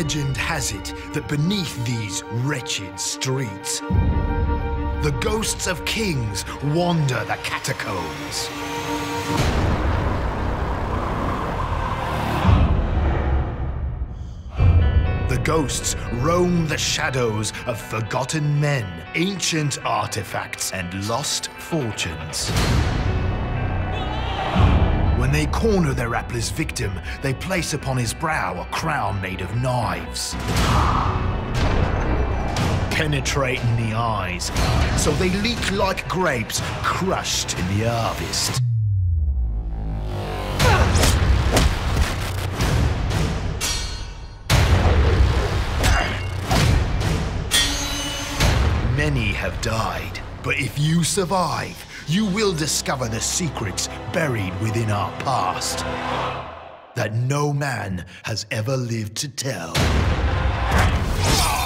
Legend has it that beneath these wretched streets, the ghosts of kings wander the catacombs. The ghosts roam the shadows of forgotten men, ancient artifacts, and lost fortunes. When they corner their hapless victim, they place upon his brow a crown made of knives, penetrating the eyes, so they leak like grapes crushed in the harvest. Many have died, but if you survive, you will discover the secrets buried within our past that no man has ever lived to tell.